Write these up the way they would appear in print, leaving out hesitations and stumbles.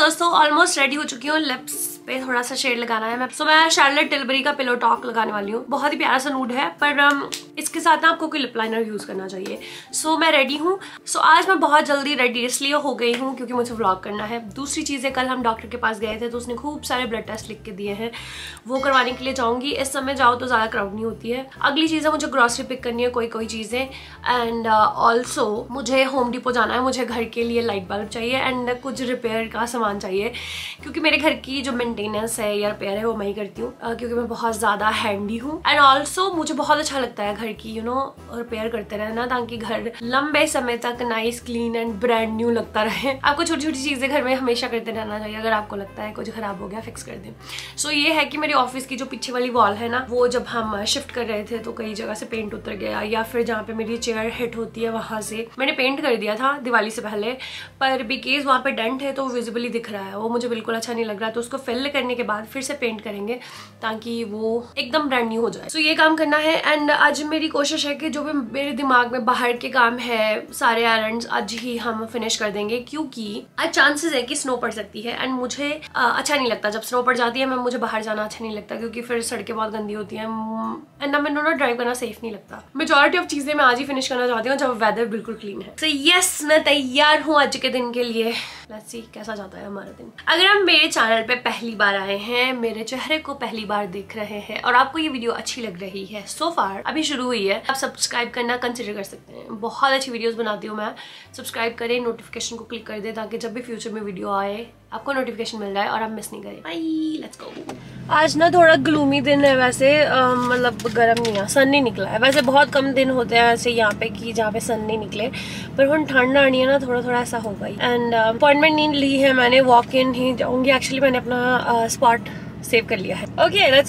दोस्तों almost ready हो चुकी हूँ। लिप्स पे थोड़ा सा शेड लगाना है। मैं शार्लेट टिलबरी का पिलो टॉक लगाने वाली हूँ। बहुत ही प्यारा सा नूड है, पर इसके साथ ना आपको कोई लिप लाइनर यूज करना चाहिए। सो मैं रेडी हूँ। सो आज मैं बहुत जल्दी रेडी इसलिए हो गई हूँ क्योंकि मुझे व्लॉग करना है। दूसरी चीज़ है, कल हम डॉक्टर के पास गए थे तो उसने खूब सारे ब्लड टेस्ट लिख के दिए हैं, वो करवाने के लिए जाऊँगी। इस समय जाओ तो ज़्यादा क्राउड नहीं होती है। अगली चीज़ है, मुझे ग्रॉसरी पिक करनी है कोई चीज़ें, एंड ऑल्सो मुझे होम डिपो जाना है। मुझे घर के लिए लाइट बल्ब चाहिए एंड कुछ रिपेयर का सामान चाहिए, क्योंकि मेरे घर की जो मेंटेनेंस है या रिपेयर है वो मैं ही करती हूँ, क्योंकि मैं बहुत ज़्यादा हैंडी हूँ। एंड ऑल्सो मुझे बहुत अच्छा लगता है घर की रिपेयर करते रहना, ताकि घर लंबे समय तक nice, clean and brand new लगता रहे। आपको छोटी छोटी चीज़ें घर में हमेशा करते रहना चाहिए। अगर आपको लगता है कुछ खराब हो गया, फिक्स कर दें। सो ये है कि मेरी ऑफिस की जो पीछे वाली वॉल है ना, वो जब हम शिफ्ट कर रहे थे तो कई जगह से पेंट उतर गया, या फिर जहाँ पे मेरी चेयर हिट होती है वहां से मैंने पेंट कर दिया था दिवाली से पहले, पर बिकॉज वहाँ पे डेंट है तो विजिबली दिख रहा है, वो मुझे बिल्कुल अच्छा नहीं लग रहा। तो उसको फिल करने के बाद फिर से पेंट करेंगे ताकि वो एकदम ब्रांड न्यू हो जाए। सो ये काम करना है। एंड आज मेरी कोशिश है कि जो भी मेरे दिमाग में बाहर के काम है, सारे एरंड्स आज ही हम फिनिश कर देंगे, क्योंकि आज चांसेस है कि स्नो पड़ सकती है। एंड मुझे अच्छा नहीं लगता जब स्नो पड़ जाती है। मुझे बाहर जाना अच्छा नहीं लगता, क्योंकि फिर सड़कें बहुत गंदी होती हैं एंड ना मैंने ड्राइव करना सेफ नहीं लगता। मेजॉरिटी ऑफ चीजें मैं आज ही फिनिश करना चाहती हूँ जब वेदर बिल्कुल क्लीन है। सो यस, मैं तैयार हूँ आज के दिन के लिए। लेट्स सी कैसा जाता है हमारा दिन। अगर आप मेरे चैनल पे पहली बार आए हैं, मेरे चेहरे को पहली बार देख रहे हैं और आपको ये वीडियो अच्छी लग रही है, सो फार अभी शुरू हुई है, आप सब्सक्राइब करना कंसिडर कर सकते हैं। बहुत अच्छी वीडियोस बनाती हूँ मैं। सब्सक्राइब करें, नोटिफिकेशन को क्लिक कर दे, ताकि जब भी फ्यूचर में वीडियो आए आपको नोटिफिकेशन मिल जाए और आप मिस नहीं करें। Bye, let's go. आज ना थोड़ा ग्लूमी दिन है वैसे, मतलब गर्म नहीं है, सन नहीं निकला है। वैसे बहुत कम दिन होते हैं ऐसे यहाँ पे कि जहाँ पे सन नहीं निकले, पर हम ठंड आनी है ना, थोड़ा ऐसा हो गई। एंड अपॉइंटमेंट नहीं ली है मैंने, वॉक इन ही जाऊंगी। एक्चुअली मैंने अपना स्पॉट सेव कर लिया है। Okay let's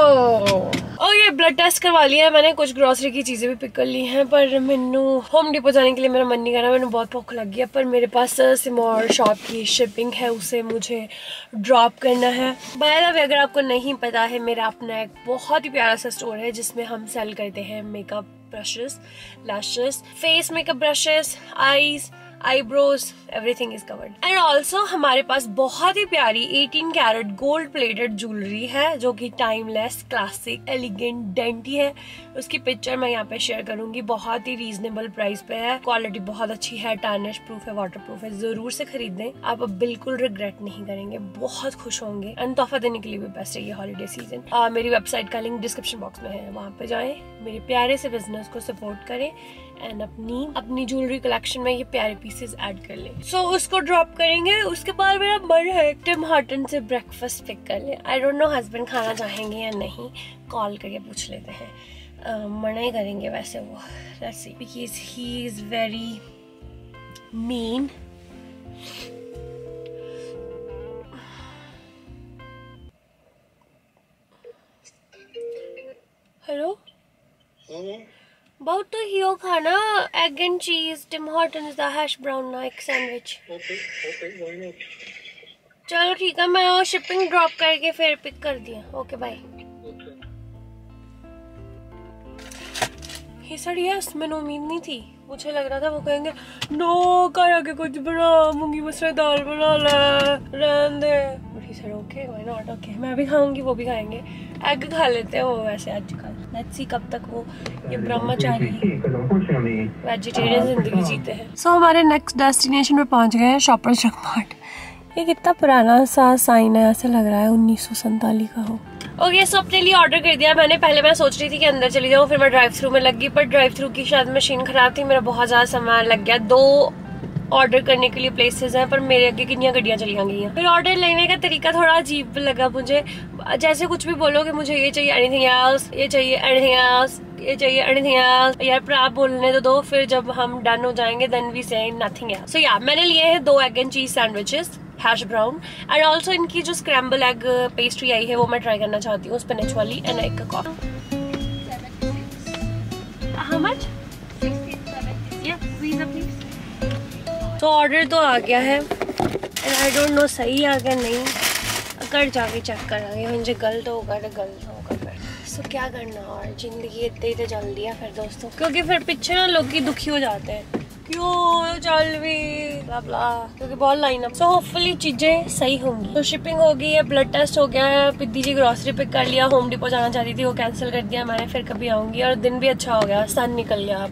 go. Okay, blood test करवा लिया है मैंने, कुछ ग्रोसरी की चीजें भी पिक कर ली हैं, पर मैनू होम डिपो जाने के लिए मेरा मन नहीं कर रहा। मैंने बहुत भूख लग गया, पर मेरे पास सिमोर शॉप की शिपिंग है, उसे मुझे ड्रॉप करना है। बाय द वे, अगर आपको नहीं पता है, मेरा अपना एक बहुत ही प्यारा सा स्टोर है जिसमें हम सेल करते हैं makeup brushes, lashes, face makeup brushes, eyes, eyebrows, everything is covered. And also हमारे पास बहुत ही प्यारी 18 कैरेट गोल्ड प्लेटेड ज्वेलरी है, जो कि टाइमलेस, क्लासिक, एलिगेंट, डेंटी है। उसकी पिक्चर मैं यहाँ पे शेयर करूंगी। बहुत ही रीजनेबल प्राइस पे है, क्वालिटी बहुत अच्छी है, टार्निश प्रूफ है, वाटर प्रूफ है। जरूर से खरीदें, आप बिल्कुल रिग्रेट नहीं करेंगे, बहुत खुश होंगे। एंड तोहफा देने के लिए भी बेस्ट है ये हॉलीडे सीजन। मेरी वेबसाइट का लिंक डिस्क्रिप्शन बॉक्स में है, वहाँ पे जाएं, मेरे प्यारे से बिजनेस को सपोर्ट करें एंड अपनी ज्वेलरी कलेक्शन में ये प्यारे पीसेस ऐड कर लें। सो उसको ड्रॉप करेंगे। उसके बाद मेरा मन है टिम हॉर्टन से ब्रेकफास्ट पिक कर ले। आई डोंट नो हस्बैंड खाना चाहेंगे या नहीं, कॉल करके पूछ लेते हैं। मना ही करेंगे वैसे वो, let's see, because he is very mean. Hello, बहुत तो हियो खाना, egg and cheese, Tim Hortons दा हैश ब्राउन ना एक सैंडविच। ओके, चलो ठीक है, मैं शिपिंग ड्रॉप करके फिर पिक कर दिया। Okay bye. ये सड़ी है, मैंने उम्मीद नहीं थी। मुझे लग रहा था वो कहेंगे नो कर आगे कुछ बना, मूंगी मसर दाल बना ले, रहने दे। But he said okay, why not, okay मैं भी खाऊंगी, वो भी खाएंगे। एग खा लेते हैं वो वैसे आजकल। लेट्स सी कब तक वो ये ब्रह्मचारी वेजिटेरियन जिंदगी जीते हैं। सो हमारे नेक्स्ट डेस्टिनेशन पे पहुंच गए हैं, शॉपर्स ड्रग मार्ट। ये कितना पुराना सा साइन है, ऐसा लग रहा है 1947 का हो। ओके, सो अपने लिए ऑर्डर कर दिया मैंने। पहले मैं सोच रही थी कि अंदर चली जाऊँ, फिर मैं ड्राइव थ्रू में लग गई, पर ड्राइव थ्रू की शायद मशीन खराब थी, मेरा बहुत ज्यादा समय लग गया। 2 ऑर्डर करने के लिए प्लेसेस हैं, पर मेरे आगे कितनी गड्डियां चली गई हैं। फिर ऑर्डर लेने का तरीका थोड़ा अजीब लगा मुझे। जैसे कुछ भी बोलो कि मुझे ये चाहिए, एनीथिंग एल्स, ये चाहिए, एनीथिंग एल्स, ये चाहिए, एनीथिंग एल्स। यार पर आप बोलने तो दो, फिर जब हम डन हो जाएंगे then we say nothing else. So yeah मैंने लिए हैं 2 egg and cheese sandwiches, hash brown, and also इनकी जो स्क्रैम्बल एग पेस्ट्री आई है वो मैं ट्राई करना चाहती हूँ, स्पिनच वाली, एंड एग का कॉफी। How much? तो ऑर्डर तो आ गया है, एंड आई डोंट नो सही आ गया नहीं, कर जाके चेक करांगे। मुझे गलत होगा तो गलत होगा फिर। सो क्या करना, और जिंदगी इतनी तो जल्दी है फिर दोस्तों, क्योंकि फिर पीछे ना लोग दुखी हो जाते हैं क्यों चल भी ब्ला ब्ला, क्योंकि बहुत लाइन अप। सो होपफुली चीजें सही होंगी। तो शिपिंग हो गई है, ब्लड टेस्ट हो गया है, पिद्दी जी ग्रोसरी पिक कर लिया, होम डिपो जाना चाहती थी वो कैंसिल कर दिया मैंने, फिर कभी आऊंगी। और दिन भी अच्छा हो गया, सन निकल गया।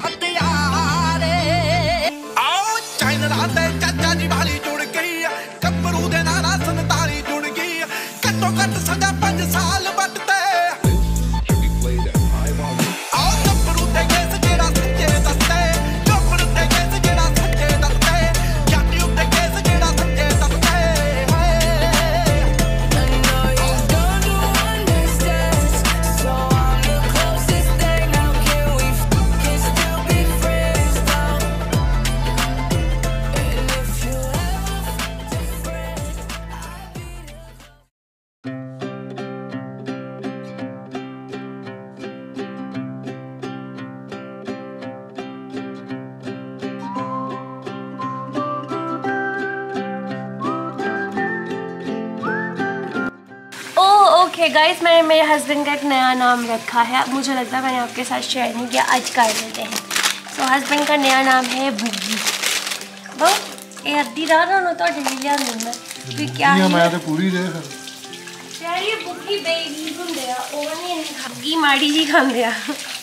ओके गाइस, मैंने मेरे हस्बैंड का एक नया नाम रखा है। मुझे लगता है मैंने आपके साथ शेयर नहीं किया, आज कर लेते हैं। सो हस्बैंड का नया नाम है बुग्गी। वो ये अद्धी रात होना तो लिया नहीं मैं क्या है मैं तो पूरी दे यार ये बुग्गी बेबी ਹੁੰਦੇ ਆ ਉਹ ਨਹੀਂ बुग्गी माड़ी जी खांदे आ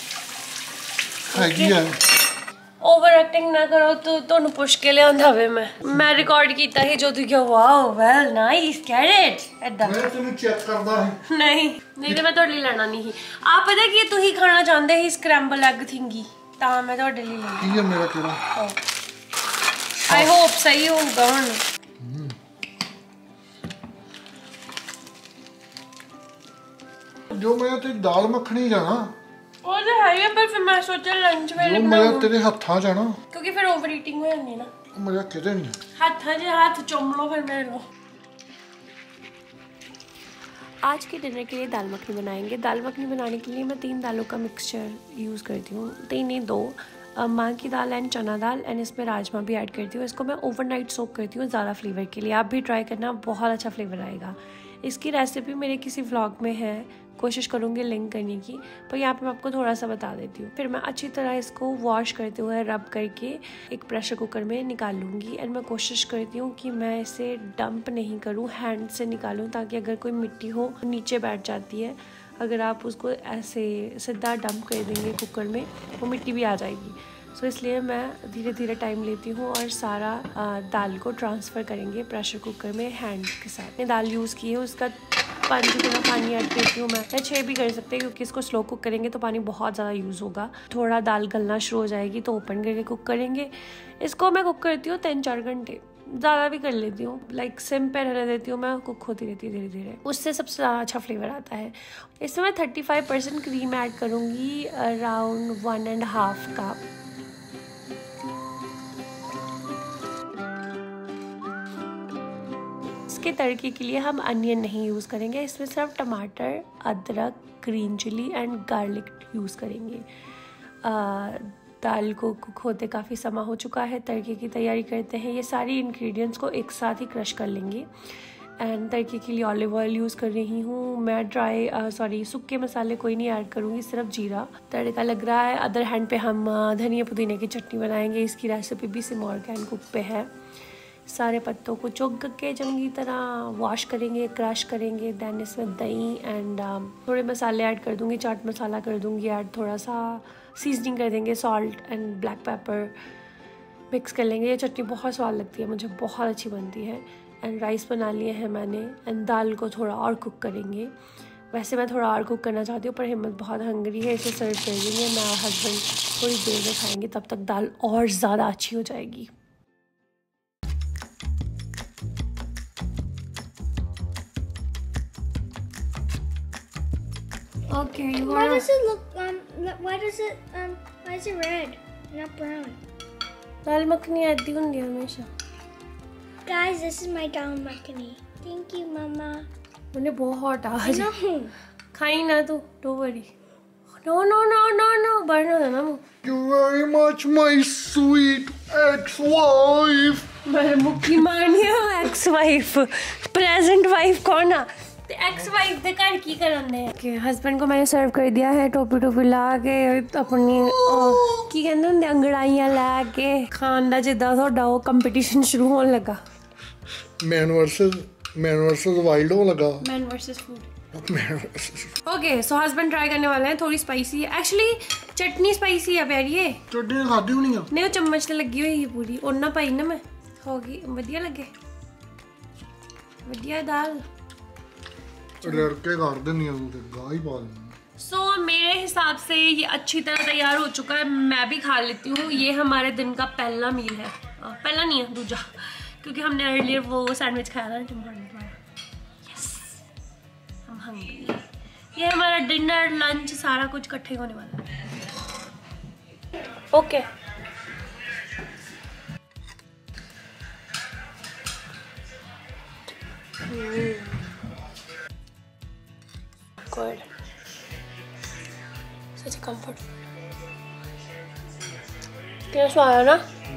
ਹੈਗੀ ਆ। ओवर एक्टिंग ना करो तो ਤੁਹਾਨੂੰ ਪੁੱਛ ਕੇ ਲਿਆਂਦਾ ਵੇ ਮੈਂ ਰਿਕਾਰਡ ਕੀਤਾ ਸੀ ਜੋ ਤੁਸੀਂ ਕਿਹਾ wow well nice get it ਐਦਾਂ ਮੈਂ ਤੁਹਾਨੂੰ ਚੈੱਕ ਕਰਦਾ ਸੀ ਨਹੀਂ ਤੇ ਮੈਂ ਤੁਹਾਡੇ ਲਈ ਲੈਣਾ ਨਹੀਂ ਸੀ। ਆਪ ਪਤਾ ਕੀ ਤੁਸੀਂ ਖਾਣਾ ਚਾਹੁੰਦੇ ਸੀ ਸਕ੍ਰੈਂਬਲ ਐਗ ਥਿੰਗੀ ਤਾਂ ਮੈਂ ਤੁਹਾਡੇ ਲਈ ਲੈਣਾ। ਕੀ ਹੈ ਮੇਰਾ ਕਿਹੜਾ ਆਈ ਹੋਪ ਸਹੀ ਹੋਊਗਾ ਹੁਣ। ਜੋ ਮੈਂ ਤੇ ਦਾਲ ਮੱਖਣੀ ਜਾਣਾ ਉਹ ਤਾਂ ਹੈ ਹੀ, ਪਰ ਫਿਰ ਮੈਂ ਸੋਚਿਆ ਲੰਚ ਵੇਲੇ ਮੈਂ ਤੇਰੇ ਹੱਥਾਂ ਜਾਣਾ क्योंकि फिर ओवर ईटिंग हो जाती है ना। मजा किधर नहीं हाथ हाथ चुम लो फिर मेरे लो। आज के डिनर के लिए दाल मखनी बनाएंगे। दाल मखनी बनाने के लिए मैं 3 दालों का मिक्सचर यूज़ करती हूँ, 3 नहीं 2 माँ की दाल एंड चना दाल एंड इसमें राजमा भी ऐड करती हूँ। इसको मैं ओवरनाइट सोक करती हूँ ज़्यादा फ्लेवर के लिए। आप भी ट्राई करना, बहुत अच्छा फ्लेवर आएगा। इसकी रेसिपी मेरे किसी व्लॉग में है, कोशिश करूँगी लिंक करने की, पर यहाँ पे मैं आपको थोड़ा सा बता देती हूँ। फिर मैं अच्छी तरह इसको वॉश करते हुए रब करके एक प्रेशर कुकर में निकाल लूँगी एंड मैं कोशिश करती हूँ कि मैं इसे डंप नहीं करूँ, हैंड से निकालूँ, ताकि अगर कोई मिट्टी हो नीचे बैठ जाती है। अगर आप उसको ऐसे सीधा डंप कर देंगे कुकर में वो मिट्टी भी आ जाएगी। सो इसलिए मैं धीरे धीरे टाइम लेती हूँ और सारा दाल को ट्रांसफ़र करेंगे प्रेशर कुकर में हैंड के साथ। मैंने दाल यूज़ की है, उसका 5 गुना पानी ऐड करती हूँ मैं 6 भी कर सकते हैं, क्योंकि इसको स्लो कुक करेंगे तो पानी बहुत ज़्यादा यूज़ होगा। थोड़ा दाल गलना शुरू हो जाएगी तो ओपन करके कुक करेंगे। इसको मैं कुक करती हूँ 3-4 घंटे, ज़्यादा भी कर लेती हूँ, लाइक सिम पे रहने देती हूँ मैं, कुक होती रहती है धीरे धीरे, उससे सबसे ज़्यादा अच्छा फ्लेवर आता है। इसमें मैं 35% क्रीम ऐड करूँगी, अराउंड 1.5 कप। इसके तड़के के लिए हम अनियन नहीं यूज़ करेंगे, इसमें सिर्फ टमाटर, अदरक, green chili and garlic use करेंगे। दाल को कुक होते काफ़ी समय हो चुका है, तड़के की तैयारी करते हैं। ये सारी इंग्रेडिएंट्स को एक साथ ही क्रश कर लेंगे एंड तड़के के लिए ऑलिव ऑयल यूज़ कर रही हूँ मैं। सूखे मसाले कोई नहीं ऐड करूँगी, सिर्फ जीरा। तड़का लग रहा है। अदर हैंड पे हम धनिया पुदीने की चटनी बनाएंगे। इसकी रेसिपी भी सिमोर कैन कुक पे है। सारे पत्तों को चुग के चंगी तरह वॉश करेंगे, क्रश करेंगे। देन इसमें दही एंड थोड़े मसाले ऐड कर दूँगी, चाट मसाला कर दूँगी ऐड, थोड़ा सा सीजनिंग कर देंगे, salt and black pepper mix कर लेंगे। ये चटनी बहुत स्वाद लगती है, मुझे बहुत अच्छी बनती है। एंड राइस बना लिए हैं मैंने एंड दाल को थोड़ा और कुक करेंगे। वैसे मैं थोड़ा और कुक करना चाहती हूँ, पर हिम्मत बहुत हंगरी है, इसे सर्व कर देंगे। मैं और हस्बैंड थोड़ी देर में खाएंगे, तब तक दाल और ज़्यादा अच्छी हो जाएगी। Okay, why does it look why is it red, not brown? दाल मखनी आती होंगी हमेशा। Guys, this is my dal makhani. Thank you, Mama. मुझे बहुत आज खाई ना तू, don't worry. No, बढ़ना था ना मुझे। Thank you very much, my sweet ex-wife. मेरे मुक्की मानिया ex-wife, present wife कौन है? एक्स वाइफ दे घर की करने के हस्बैंड को मैंने सर्व कर दिया है टोपी ला के अपनी की कहते होंगे अंगड़ाइयां लैके खान दा जिद्दां तुहाडा ओह कंपीटीशन शुरू होने लगा। मैन वर्सेस वाइल्ड होने लगा। Man versus food. Okay so husband try करने वाले हैं। थोड़ी स्पाइसी है एक्चुअली, चटनी स्पाइसी है प्यारी है। चटनी खादी होनी है नहीं, वो चम्मच ते लगी हुई है पूरी ओना पाई ना मैं होगी वधिया लगे वधिया दाल लड़के कर देनी है तू गाय पा देनी। सो मेरे हिसाब से ये अच्छी तरह तैयार हो चुका है। मैं भी खा लेती हूँ। ये हमारे दिन का पहला मील है, पहला नहीं है दूसरा, क्योंकि हमने अर्लियर वो सैंडविच खाया था ना। यस हम हंग्री। ये हमारा डिनर लंच सारा कुछ इकट्ठे होने वाला है। Okay Good. Such a comfort. क्या स्वाद है ना?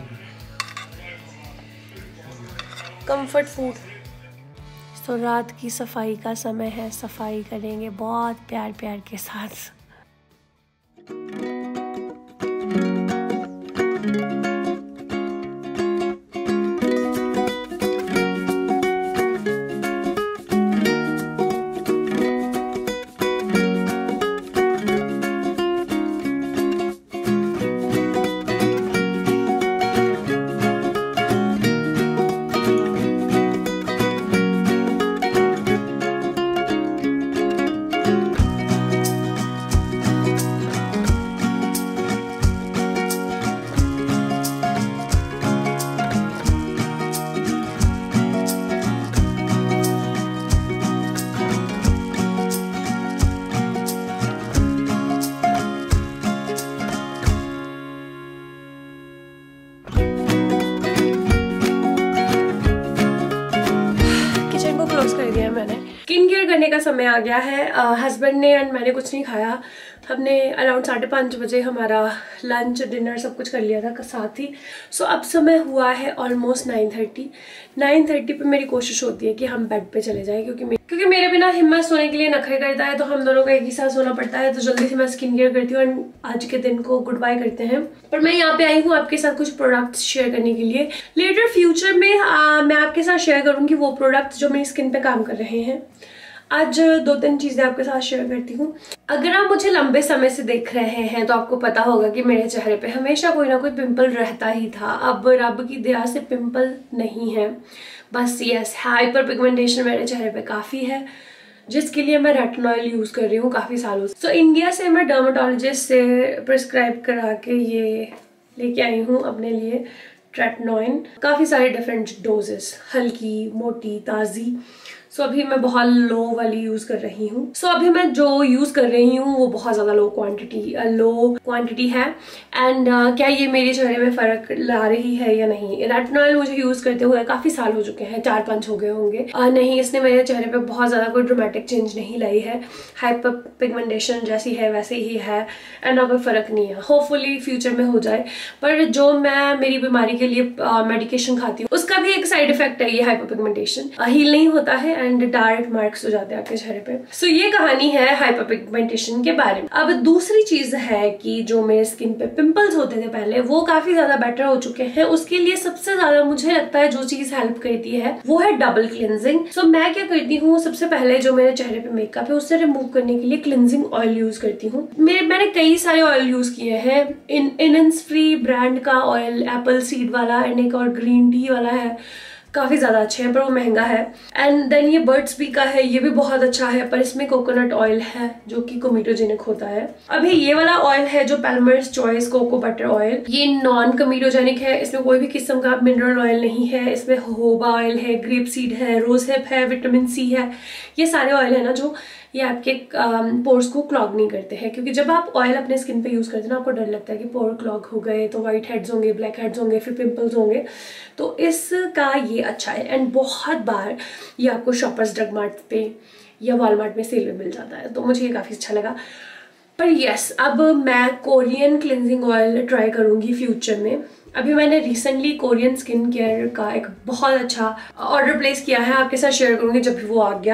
Comfort food. तो रात की सफाई का समय है, सफाई करेंगे बहुत प्यार प्यार के साथ। स्किन केयर करने का समय आ गया है। हस्बैंड ने एंड मैंने कुछ नहीं खाया। हमने अराउंड 5:30 बजे हमारा लंच डिनर सब कुछ कर लिया था साथ ही। सो अब समय हुआ है ऑलमोस्ट 9:30 पे मेरी कोशिश होती है कि हम बेड पे चले जाएं, क्योंकि मेरे बिना हिम्मत सोने के लिए नखरे करता है, तो हम दोनों को एक ही साथ सोना पड़ता है। तो जल्दी से मैं स्किन केयर करती हूँ एंड आज के दिन को गुड बाय करते हैं। पर मैं यहाँ पे आई हूँ आपके साथ कुछ प्रोडक्ट्स शेयर करने के लिए। लेटर फ्यूचर में मैं आपके साथ शेयर करूंगी वो प्रोडक्ट्स जो मेरी स्किन पे काम कर रहे हैं। आज 2-3 चीजें आपके साथ शेयर करती हूँ। अगर आप मुझे लंबे समय से देख रहे हैं तो आपको पता होगा कि मेरे चेहरे पे हमेशा कोई ना कोई पिंपल रहता ही था। अब रब की दया से पिंपल नहीं है, बस यस हाइपर पिगमेंटेशन मेरे चेहरे पे काफी है, जिसके लिए मैं रेटिनॉल यूज कर रही हूँ काफी सालों से। इंडिया से मैं डर्मेटोलॉजिस्ट से प्रिस्क्राइब करा के ये लेके आई हूँ अपने लिए ट्रेटनॉइन। काफी सारे डिफरेंट डोजेस, हल्की, मोटी, ताजी। सो अभी मैं बहुत लो वाली यूज कर रही हूँ। सो अभी मैं जो यूज कर रही हूँ वो बहुत ज्यादा लो क्वांटिटी है। एंड क्या ये मेरे चेहरे में फर्क ला रही है या नहीं? रेटिनॉल मुझे यूज करते हुए काफी साल हो चुके हैं, 4-5 हो गए होंगे। नहीं, इसने मेरे चेहरे पे बहुत ज्यादा कोई ड्रामेटिक चेंज नहीं लाई है। हाइपर पिगमेंटेशन जैसी है वैसे ही है एंड कोई फर्क नहीं है। होपफुली फ्यूचर में हो जाए। पर जो मैं मेरी बीमारी के लिए मेडिकेशन खाती हूँ उसका भी एक साइड इफेक्ट है ये हाइपर पिगमेंटेशन। हील नहीं होता है एंड डार्क मार्क्स हो जाते हैं आपके चेहरे पे। सो ये कहानी है हाइपर पिगमेंटेशन के बारे में। अब दूसरी चीज है कि जो मेरे स्किन पे पिंपल्स होते थे पहले वो काफी ज्यादा बेटर हो चुके हैं। उसके लिए सबसे ज्यादा मुझे लगता है जो चीज हेल्प करती है वो है डबल क्लिनजिंग। सो मैं क्या करती हूँ, सबसे पहले जो मेरे चेहरे पे मेकअप है उससे रिमूव करने के लिए क्लिनजिंग ऑयल यूज करती हूँ। मैंने कई सारे ऑयल यूज किए हैं। इनफ्री ब्रांड का ऑयल, एप्पल सीड वाला एंड एक और ग्रीन टी वाला है, काफी ज्यादा अच्छे हैं पर वो महंगा है। एंड देन ये बर्ड्स बी का है, ये भी बहुत अच्छा है पर इसमें कोकोनट ऑयल है जो कि कोमिटोजेनिक होता है। अभी ये वाला ऑयल है जो Palmer's choice cocoa butter oil, ये नॉन कोमिटोजेनिक है। इसमें कोई भी किस्म का मिनरल ऑयल नहीं है। इसमें होबा ऑयल है, ग्रेप सीड है, रोज हिप है, विटामिन सी है। ये सारे ऑयल है ना जो ये आपके पोर्स को क्लॉग नहीं करते हैं, क्योंकि जब आप ऑयल अपने स्किन पे यूज करते हैं ना आपको डर लगता है कि पोर क्लॉग हो गए तो व्हाइट हेड्स होंगे, ब्लैक हेड्स होंगे, फिर पिंपल्स होंगे। तो इसका ये अच्छा है एंड बहुत बार ये आपको शॉपर्स ड्रग मार्ट पे या वॉलमार्ट में सेल में मिल जाता है, तो मुझे ये काफी अच्छा लगा। पर यस, अब मैं कोरियन क्लिनजिंग ऑयल ट्राई करूंगी फ्यूचर में। अभी मैंने रिसेंटली कोरियन स्किन केयर का एक बहुत अच्छा ऑर्डर प्लेस किया है, आपके साथ शेयर करूंगी जब भी वो आ गया।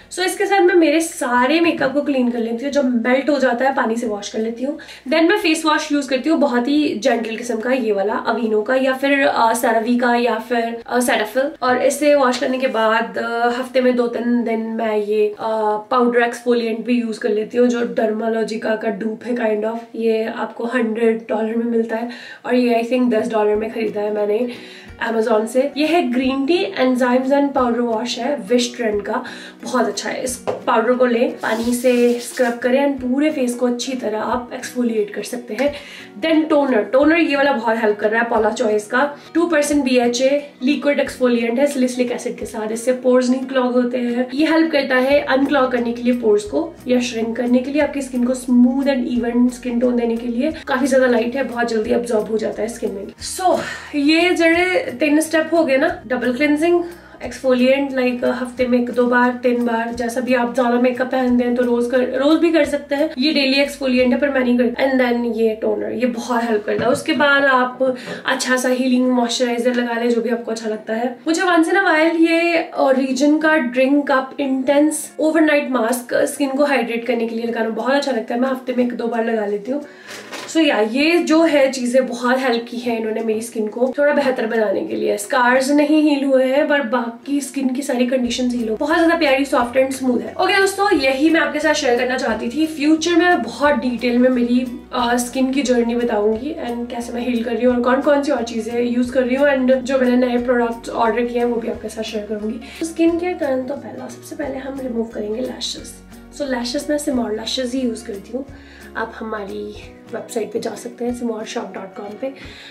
सो इसके साथ मैं मेरे सारे मेकअप को क्लीन कर लेती हूँ। जब मेल्ट हो जाता है पानी से वॉश कर लेती हूँ। देन मैं फेस वॉश यूज करती हूँ, बहुत ही जेंटल किस्म का, ये वाला अवीनो का या फिर सेरावी का या फिर सेटाफिल। और इसे वॉश करने के बाद हफ्ते में 2-3 दिन मैं ये पाउडर एक्सफोलिएंट भी यूज कर लेती हूँ, जो डर्मालॉजिका का डूप है काइंड ऑफ। ये आपको $100 में मिलता है और ये आई थिंक $10 में खरीदा है मैंने Amazon से। ये है green tea enzymes and powder wash है विश ट्रेंड का, बहुत अच्छा है। इस पाउडर को लें, पानी से स्क्रब करें एंड पूरे फेस को अच्छी तरह आप एक्सफोलिएट कर सकते हैं। देन टोनर ये वाला बहुत हेल्प कर रहा है, पॉला चॉइस का 2% BHA लिक्विड एक्सफोलिएंट है सैलिसिलिक एसिड के साथ। इससे पोर्स नहीं क्लॉग होते हैं। ये हेल्प करता है अनक्लॉग करने के लिए पोर्स को या श्रिंक करने के लिए, आपकी स्किन को smooth and even skin tone देने के लिए। काफी ज्यादा लाइट है, बहुत जल्दी अब्सॉर्ब हो जाता है स्किन में। सो ये जड़े 3 स्टेप हो गए ना, डबल क्लिनजिंग, एक्सफोलिएंट लाइक हफ्ते में 1-2 बार 3 बार, जैसा भी आप ज्यादा मेकअप पहनते हैं तो रोज भी कर सकते हैं। ये डेली एक्सफोलिएंट है पर मैं नहीं करती। एंड देन ये टोनर, ये बहुत हेल्प करता है। उसके बाद आप अच्छा सा हीलिंग मॉइस्चराइजर लगा ले, जो भी आपको अच्छा लगता है। मुझे वंस इन अ व्हाइल ये ओरिजिन का drink up intense overnight mask skin को हाइड्रेट करने के लिए लगाना बहुत अच्छा लगता है। मैं हफ्ते में 1-2 बार लगा लेती हूँ। सो या ये जो है चीजें बहुत हेल्प की है इन्होंने मेरी स्किन को थोड़ा बेहतर बनाने के लिए। स्कार्स नहीं हील हुए हैं पर बाकी स्किन की सारी कंडीशंस हील हो, बहुत ज्यादा प्यारी, सॉफ्ट एंड स्मूथ है। ओके दोस्तों, यही मैं आपके साथ शेयर करना चाहती थी। फ्यूचर में बहुत डिटेल में मेरी स्किन की जर्नी बताऊंगी एंड कैसे मैं हील कर रही हूँ और कौन कौन सी और चीजें यूज कर रही हूँ एंड जो मैंने नए प्रोडक्ट ऑर्डर किए हैं वो भी आपके साथ शेयर करूंगी। स्किन केयर करने तो सबसे पहले हम रिमूव करेंगे लैशेस। सो लैशेस मैं सिमोर लैशेस ही यूज करती हूँ। आप हमारी वेबसाइट पे जा सकते हैं simorshop.com पे,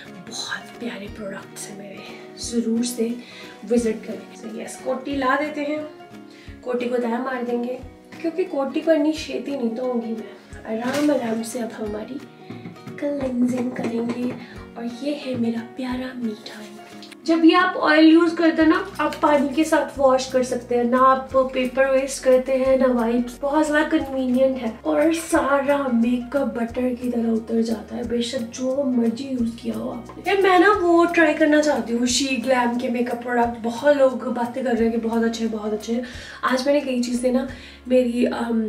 बहुत प्यारे प्रोडक्ट्स हैं मेरे, जरूर से विजिट करें। so यस, कोटी ला देते हैं, कोटी को दाया मार देंगे क्योंकि कोटी को इतनी छेती नहीं धोऊंगी मैं, आराम से अब हमारी क्लेंजिंग करेंगे। और ये है मेरा प्यारा मीठा। जब ये आप ऑयल यूज करते हैं ना, आप पानी के साथ वॉश कर सकते हैं, ना आप पेपर वेस्ट करते हैं ना वाइप्स, बहुत ज्यादा कन्वीनियंट है और सारा मेकअप बटर की तरह उतर जाता है, बेशक जो मर्जी यूज किया हो आपने। यार मैं ना वो ट्राई करना चाहती हूँ, शी ग्लैम के मेकअप प्रोडक्ट। बहुत लोग बातें कर रहे हैं कि बहुत अच्छे हैं। आज मैंने कई चीजें ना मेरी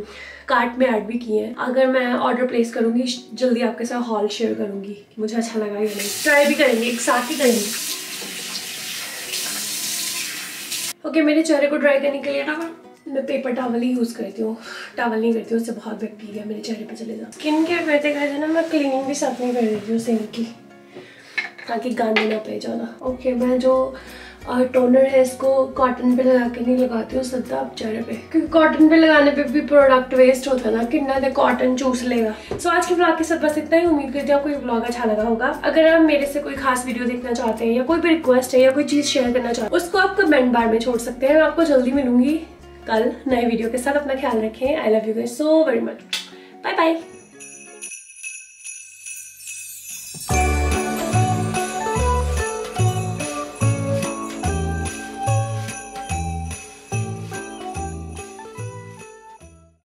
कार्ट में ऐड भी की है। अगर मैं ऑर्डर प्लेस करूंगी जल्दी आपके साथ हॉल शेयर करूंगी, मुझे अच्छा लगा या नहीं। ट्राई भी करेंगे, एक साथ ही करेंगे। ओके, मेरे चेहरे को ड्राई करने के लिए ना मैं पेपर टॉवल ही यूज करती हूँ, टॉवल नहीं करती हूँ, उससे बहुत बैक्टीरिया मेरे चेहरे पे चले जाता। स्किन केयर करते करते ना मैं क्लीनिंग भी साथ में कर देती हूँ सिंक की, ताकि गंद ना पे ज़्यादा। ओके, मैं जो टोनर है इसको कॉटन पे लगा के नहीं लगाती हूँ सीधा आप चेहरे पे, क्योंकि कॉटन पे लगाने पे भी प्रोडक्ट वेस्ट होता है ना, कितना देर कॉटन चूस लेगा। सो आज के ब्लॉग के साथ बस इतना ही। उम्मीद करती हूँ आपको ये ब्लॉग अच्छा लगा होगा। अगर आप मेरे से कोई खास वीडियो देखना चाहते हैं या कोई भी रिक्वेस्ट है या कोई चीज शेयर करना चाहते हैं, उसको आप कमेंट बार में छोड़ सकते हैं। मैं आपको जल्दी मिलूंगी कल नए वीडियो के साथ। अपना ख्याल रखें। I love you guys so very much. Bye bye.